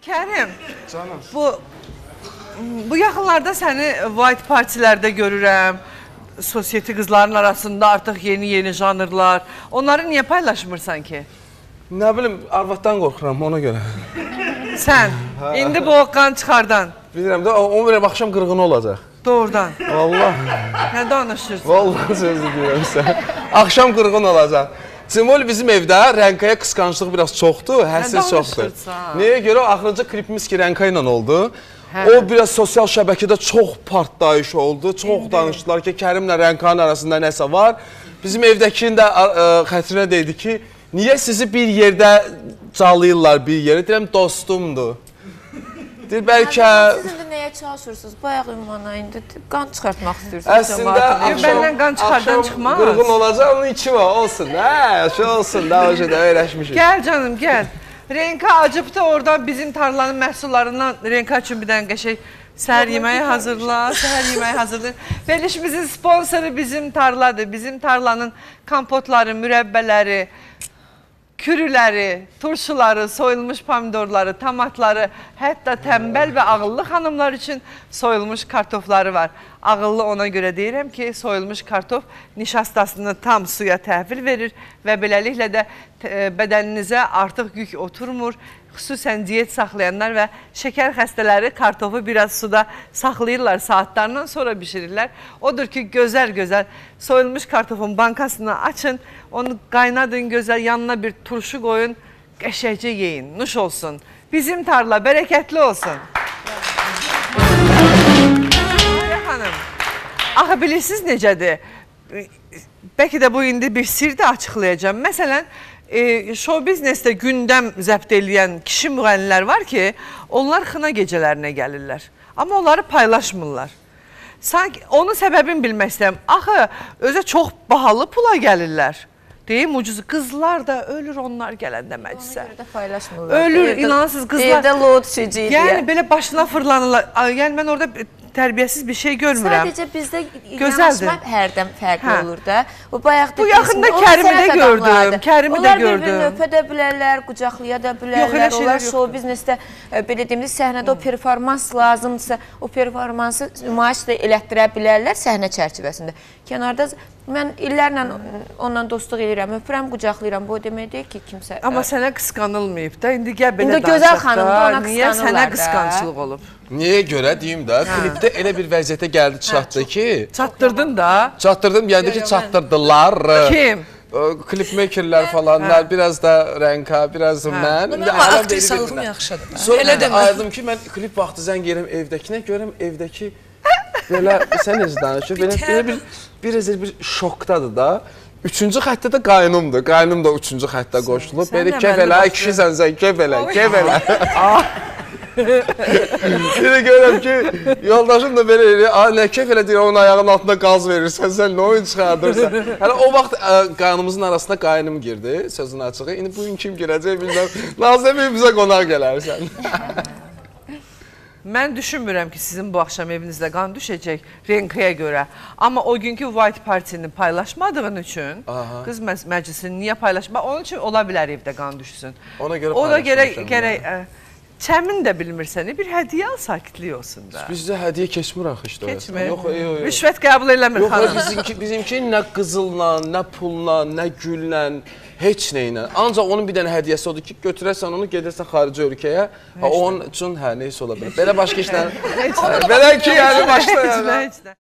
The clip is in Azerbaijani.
Kərim, Canım. bu yaxınlarda səni white partilərdə görürəm. Sosieti qızların arasında artıq yeni janrlar. Onları niyə paylaşmırsan ki? Nə bilim, arvaddan qorxuram ona görə. Sən, indi bu oqqan çıxardan. Bilirəm də, onu verəm, axşam qırğını olacaq. Doğrudan. Vallahi. Nə danışırsan? Vallahi sözü deyirəm sən. Axşam qırğın olacaq. Cemol bizim evdə Rənkaya qısqanclıq biraz çoxdur, həssiz çoxdur. Nəyə görə? Axırıncı klipimiz ki Rənka ilə oldu. O biraz sosial şəbəkədə çox partlayış oldu. Çox danışdılar ki, Kərimlə Rənkanın arasında nəsə var. Bizim evdəkinin də xətrinə deydi ki, niyə sizi bir yerdə calayırlar bir yerə? Deyirəm, dostumdur. Deyir, bəlkə... Siz indi nəyə çalışırsınız? Bayaq ünvana indi qan çıxartmaq istəyirsiniz. Əslində, məndən qan çıxardan çıxmaz. Qırğın olacaq, onun içi var, olsun. Hə, şey olsun, daha önce də öyrəşmişik. Gəl canım, gəl. Renka acıbdı oradan bizim tarlanın məhsullarından Renka üçün bir dənə qəşək səhər yeməyi hazırla, səhər yeməyi hazırla. Verilişimizin sponsoru bizim tarladır. Bizim tarlanın kompotları, mürəbbələri, kürüləri, turşuları, soyulmuş pomidorları, tomatları, hətta tənbəl və ağıllı xanımlar üçün soyulmuş kartofları var. Ağıllı ona görə deyirəm ki, soyulmuş kartof nişastasını tam suya təhvil verir və beləliklə də bədəninizə artıq yük oturmur. Xüsusən diyet saxlayanlar və şəkər xəstələri kartofu biraz suda saxlayırlar, saatlarından sonra bişirirlər. Odur ki, gözəl-gözəl soyulmuş kartofun bankasını açın, onu qaynadın gözəl, yanına bir turşu qoyun, qəşəkcə yeyin, nuş olsun. Bizim tarla bərəkətli olsun. Ay xanım, axı bilirsiniz necədir? Bəlkə də bu indi bir sir də açıqlayacağım. Məsələn, show biznesdə gündəm zəbt eləyən kişi müğənnilər var ki, onlar xına gecələrinə gəlirlər. Amma onları paylaşmırlar. Sanki onun səbəbini bilmək istəyəm. Axı, özə çox bahalı pula gəlirlər. Deyim, ucuz. Qızlar da ölür onlar gələndə məclisə. Ona görə də paylaşmırlar. Ölür, inansız qızlar. Evdə load şücü deyə. Yəni, belə başına fırlanırlar. Yəni, mən orada tərbiyəsiz bir şey görmürəm. Sadəcə bizdə yanaşma hərdən fərqli olur da. Bu yaxında Kərimi də gördüm, Kərimi də gördüm. Onlar bir-birini öpə də bilərlər, qucaqlaya da bilərlər. Onlar show biznesdə, belə deyim, səhnədə o performans lazımdırsa, o performansı nümayiş də elətdirə bilərlər səhnə çərçivəsində. Kənarda mən illərlə onunla dostluq edirəm, öpürəm, qucaqlayıram. Bu o demək deyil ki, kimsə... Amma sənə qısqanılmayıb da, indi gəl belə danışaq da. İndi gözəl xanım da ona Niyə qısqanırlar da. sənə qısqançılıq olub? Niyə görə deyim də, klipdə elə bir vəziyyətə gəldi, çatdı ki... Çatdırdın da. Çatdırdım, gəldi ki, çatdırdılar. Kim? Klipmakerlər falan, biraz da Rənka, biraz da mən. Amma aktrisalığım yaxşıdır. Sonra da ayırdım ki, mən klip vaxtı zəng yerim evdəkinə, görəm evdəki belə, sən necə danışır, belə bir şokdadır da. Üçüncü xəttə də qaynımdır, qaynım da üçüncü xəttə qoşulub. Belə kefələ, kişisən sən, kefələ, kefələ. Biri görəm ki, yoldaşım da belə elə, nə kefələ deyir, onun ayağının altında qaz verirsən, sən nə oyun çıxardırsan. Hələ o vaxt qaynımızın arasında qaynım girdi, sözün açığı. İndi bugün kim girəcək bilməm, lazım bizə qonaq gələrsən. Mən düşünmürəm ki, sizin bu axşam evinizdə qan düşəcək Renkaya görə. Amma o günkü White Party-ni paylaşmadığın üçün, qız məclisini niyə paylaşma? Onun üçün ola bilər evdə qan düşsün. Ona görə o da gərək çəmin də bilmirsən, bir hədiyyə al, sakitlik olsun da. Bizdə hədiyyə keçmir axı işte. Keçmir? Rüşvət qəbul eləmir xanım. Bizimki nə qızılla, nə pulla, nə gülla, heç nə ilə. Ancaq onun bir dənə hədiyyəsi odur ki, götürərsən onu, gedirsən xarici ölkəyə, onun üçün neysə ola bilər. Belə başqa işlər, belə ki, yəni başlayalım.